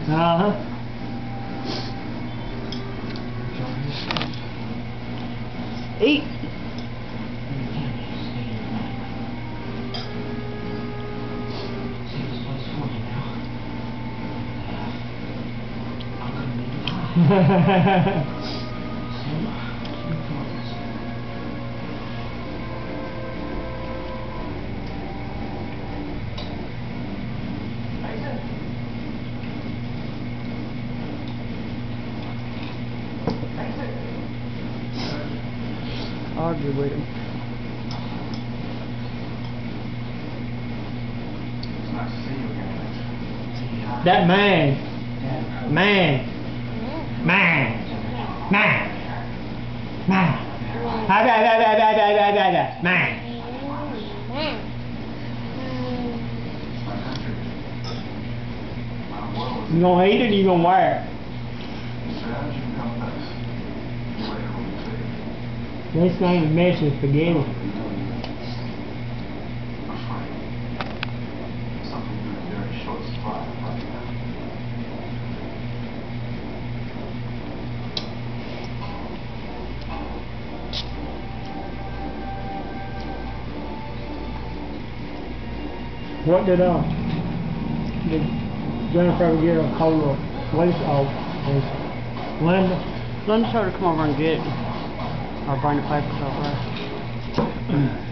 Uh-huh. Eat. Argue with him. That man. Man. Man. Man. Man. Man. You gonna eat it or you gonna wear it? This ain't a mess with spaghetti. What did Jennifer get a hold of? What is Linda? Linda told her to come over and get it. Or bring the papers over there.